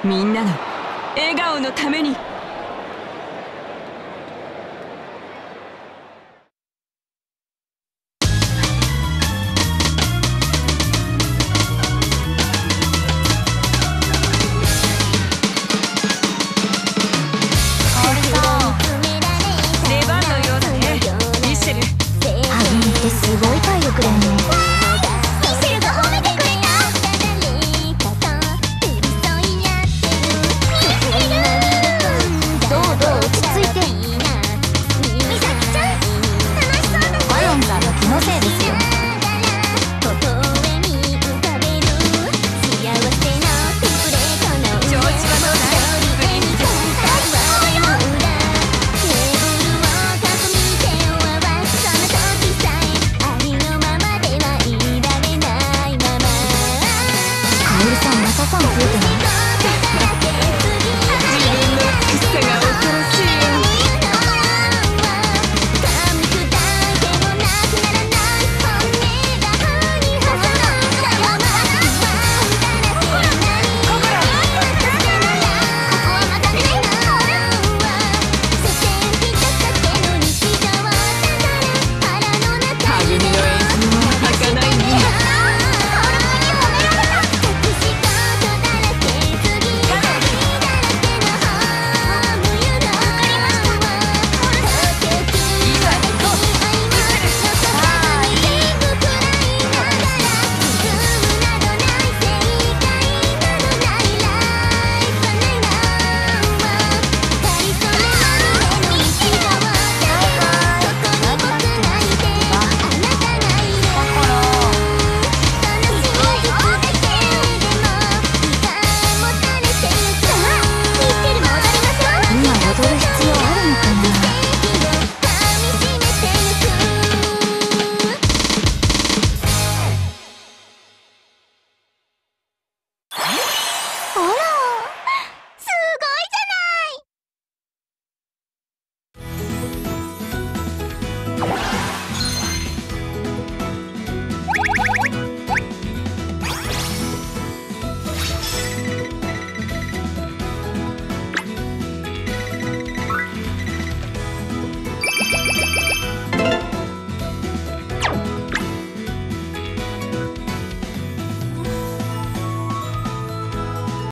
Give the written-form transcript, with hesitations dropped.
みんなの笑顔のために。出番のようだね、ミシェル。 励みってすごい体力だよね。 ミシェルが褒めてくれた。 どう落ち着いて。 ミサキちゃん楽しそうだね。 マヨンさんの気のせいですよ。 調子はどうだい、プリンセス。 カオルさんまたファン増えてない？ 自分の美しさが恐ろしいよ。励みの演奏は儚いね。 今踊る必要あるのかな？ ほら、すごいじゃない。